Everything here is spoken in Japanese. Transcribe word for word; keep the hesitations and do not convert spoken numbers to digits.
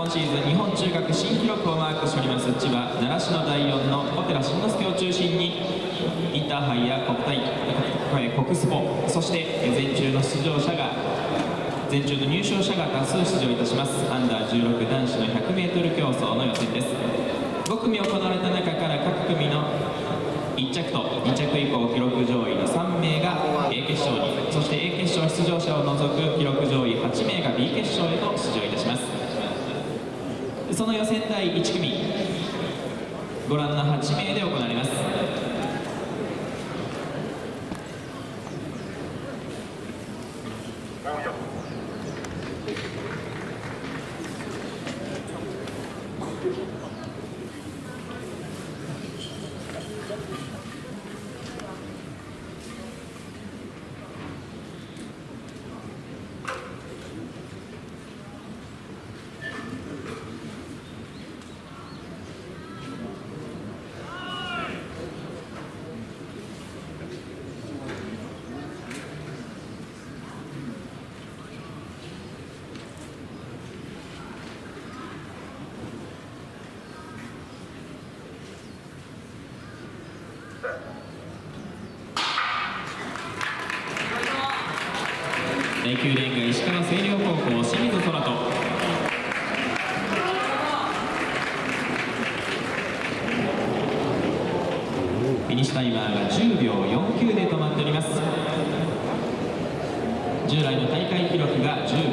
今シーズン日本中学新記録をマークしております千葉習志野だいよんの小寺慎之介を中心にインターハイや国体、国スポ、そして全中の出場者が全中の入賞者が多数出場いたしますアンダーじゅうろく男子の ひゃくメートル 競争の予選です。ご組行われた中から各組のいっ着とに着以降記録上位のさん名が A 決勝に、そして A 決勝出場者を除く記録上位はち名が B 決勝へと出場いたします。その予選だいいち組ご覧のはち名で行われます。第きゅうレーンが石川星稜高校清水空人、フィニッシュタイマーがじゅうびょうよんきゅうで止まっております。従来の大会記録がじゅう